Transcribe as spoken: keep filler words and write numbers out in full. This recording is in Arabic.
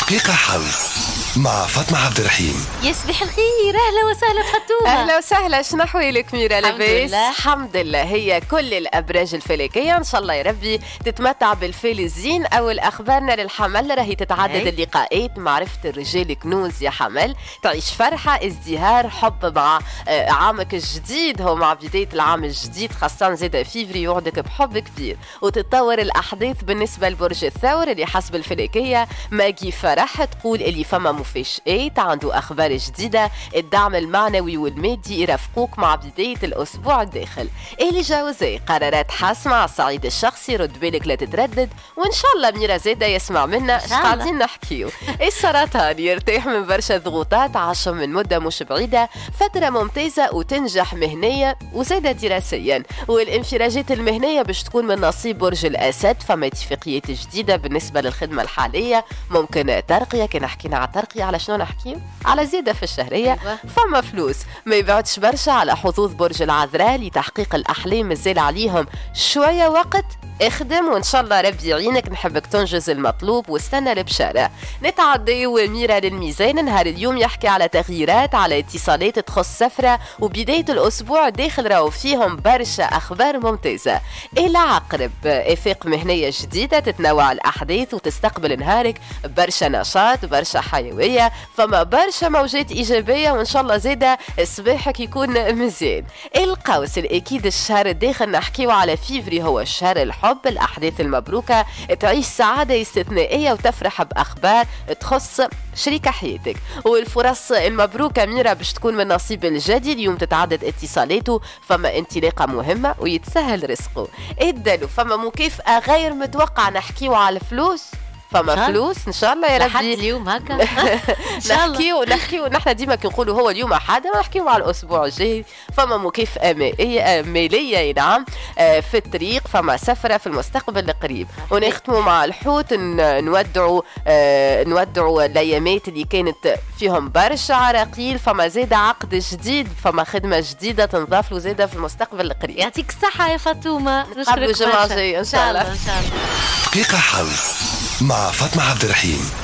دقيقة حظ مع فاطمة عبد الرحيم. يصبح الخير، اهلا وسهلا فاطمة. اهلا وسهلا، شنو احوالك ميرا؟ الحمد لاباس؟ لله. الحمد لله. هي كل الابراج الفلكيه ان شاء الله يا ربي تتمتع بالفيل الزين. اول اخبارنا للحمل راهي تتعدد أي. اللقاءات، معرفه الرجال كنوز يا حمل، تعيش فرحه، ازدهار، حب مع آه، عامك الجديد، هو مع بدايه العام الجديد خاصه زاد فيفري يوعدك بحب كبير، وتتطور الاحداث بالنسبه لبرج الثور اللي حسب الفلكيه ماجي فرح تقول اللي فما مفاجآت، عنده اخبار جديده، الدعم المعنوي والمادي يرافقوك مع بدايه الاسبوع الداخل. اللي جاوزي قرارات حاسمه على الصعيد الشخصي، رد بالك لا تتردد، وان شاء الله منيره زاده يسمع منا اش قاعدين نحكيو. السرطان يرتاح من برشا ضغوطات، عاش من مده مش بعيده، فتره ممتازه وتنجح مهنيا وزاده دراسيا، والانفراجات المهنيه باش تكون من نصيب برج الاسد، فما اتفاقيات جديده بالنسبه للخدمه الحاليه، ممكن ترقيه. كي حكينا على ترقيه على شنو نحكيو؟ على زياده في الشهريه. أيوة. فما فلوس ما يبعدش برشا على حظوظ برج العذراء لتحقيق الاحلام، مازال عليهم شويه وقت، اخدم وان شاء الله ربي يعينك، نحبك تنجز المطلوب واستنى البشاره. نتعديو ميرا للميزان، نهار اليوم يحكي على تغييرات، على اتصالات تخص سفره، وبدايه الاسبوع داخل راهو فيهم برشا اخبار ممتازه. العقرب افاق مهنيه جديده، تتنوع الاحداث وتستقبل نهارك برشا نشاط، برشا حيويه، فما برشا موجات ايجابيه، وان شاء الله زاده صباحك يكون مزيان. القوس الاكيد الشهر الداخل نحكيو على فيفري، هو الشهر الحب، الاحداث المبروكه، تعيش سعاده استثنائيه وتفرح باخبار تخص شريك حياتك، والفرص المبروكه ميرا باش تكون من نصيب الجدي. اليوم تتعدد اتصالاته، فما انطلاقه مهمه ويتسهل رزقه. الدلو فما مكافاه غير متوقعه، نحكيو على الفلوس، فما فلوس ان شاء الله يا ربي. لحد اليوم هكا ان شاء الله. نحكيو نحكيو نحن ديما كنقولوا هو اليوم احد، نحكيو على الاسبوع الجاي. فما مكافاه مائيه ماليه نعم في الطريق، فما سفره في المستقبل القريب. ونختموا مع الحوت، نودعوا نودعوا الايامات اللي كانت فيهم برشا عراقيل، فما زاد عقد جديد، فما خدمه جديده تنضاف له زاده في المستقبل القريب. يعطيك الصحه يا فاطمه، نتقابلوا الجمعه الجايه ان شاء الله. ان شاء الله. دقيقة حظ مع فاطمة عبد الرحيم.